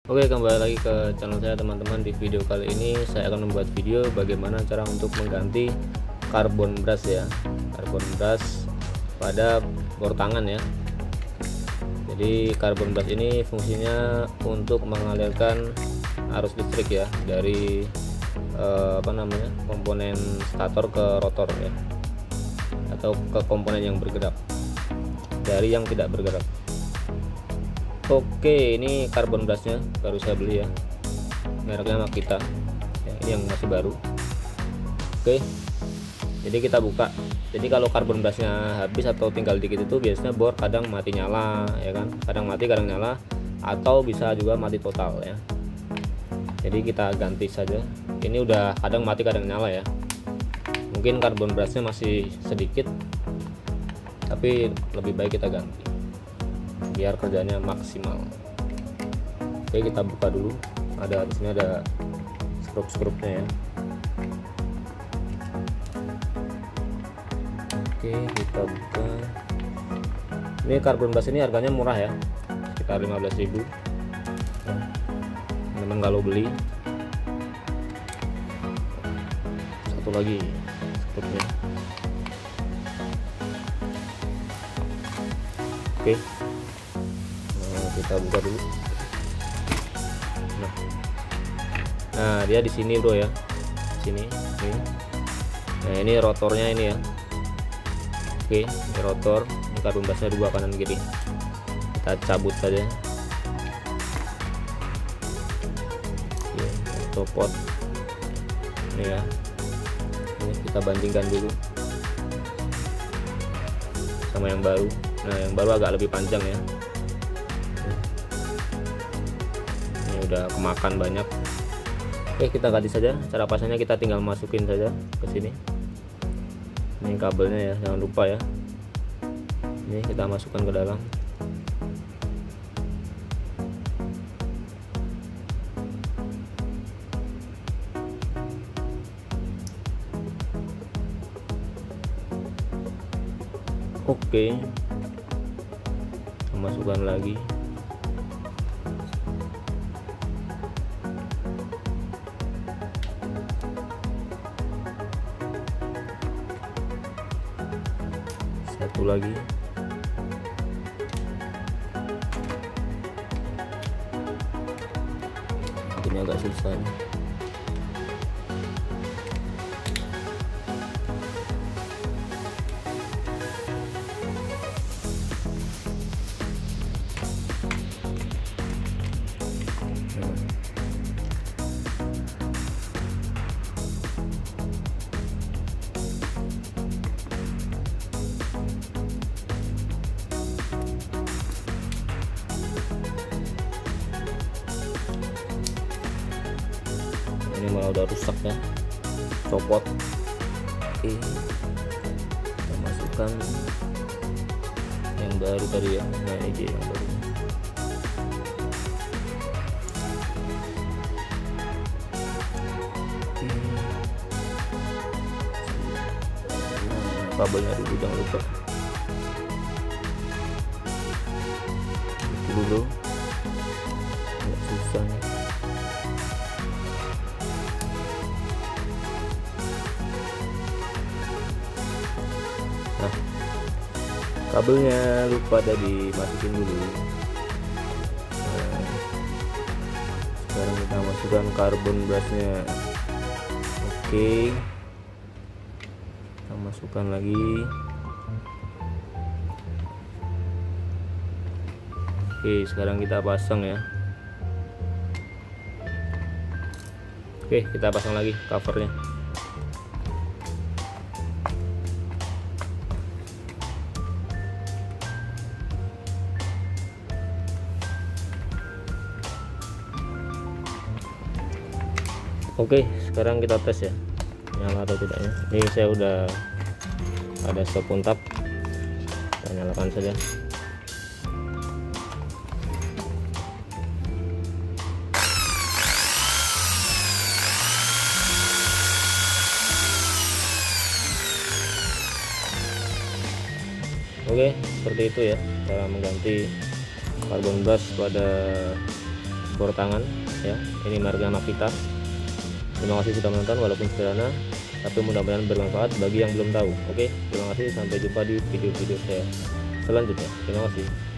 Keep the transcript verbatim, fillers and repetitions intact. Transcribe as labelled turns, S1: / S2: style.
S1: Oke, kembali lagi ke channel saya teman-teman. Di video kali ini saya akan membuat video bagaimana cara untuk mengganti karbon brush ya, karbon brush pada bor tangan ya. Jadi karbon brush ini fungsinya untuk mengalirkan arus listrik ya dari eh, apa namanya komponen stator ke rotor ya, atau ke komponen yang bergerak dari yang tidak bergerak. Oke, ini karbon brushnya baru saya beli ya, mereknya Makita ya, ini yang masih baru. Oke, jadi kita buka. Jadi kalau karbon brushnya habis atau tinggal dikit itu biasanya bor kadang mati nyala ya kan, kadang mati kadang nyala, atau bisa juga mati total ya. Jadi kita ganti saja. Ini udah kadang mati kadang nyala ya, mungkin karbon brushnya masih sedikit, tapi lebih baik kita ganti biar kerjanya maksimal. Oke, kita buka dulu. Ada di sini ada skrup-skrupnya ya. Oke, kita buka. Ini karbon brush ini harganya murah ya, sekitar lima belas ribu. Teman-teman kalau beli. Satu lagi skrupnya. Oke, kita buka dulu. Nah, nah dia di sini bro ya, sini. Ini. Nah ini rotornya ini ya. Oke, ini rotor. Ini karbon brushnya dua kanan kiri. Kita cabut saja. Oke, copot. Ini ya. Ini kita bandingkan dulu sama yang baru. Nah yang baru agak lebih panjang ya. Udah kemakan banyak. Oke, kita ganti saja. Cara pasangnya kita tinggal masukin saja ke sini. Ini kabelnya ya, jangan lupa ya. Ini kita masukkan ke dalam. Oke, kita masukkan lagi. Satu lagi. Ini agak susah nih. Ini malah udah rusak ya, copot. Oke, kita masukkan yang baru tadi ya. Nah ini dia yang baru. Oke. Nah, kabelnya dulu jangan lupa itu dulu, nggak susah nih. Nah, kabelnya lupa tadi dimasukin dulu. Nah, sekarang kita masukkan karbon brushnya. Oke, kita masukkan lagi. Oke, sekarang kita pasang ya. Oke, kita pasang lagi covernya. Oke, sekarang kita tes ya, nyala atau tidaknya. Ini saya udah ada stop kontak, kita nyalakan saja. Oke, seperti itu ya cara mengganti karbon brush pada spor tangan ya. Ini mereknya Makita. Terima kasih sudah menonton, walaupun sederhana tapi mudah-mudahan bermanfaat bagi yang belum tahu. Oke, terima kasih, sampai jumpa di video-video saya selanjutnya. Terima kasih.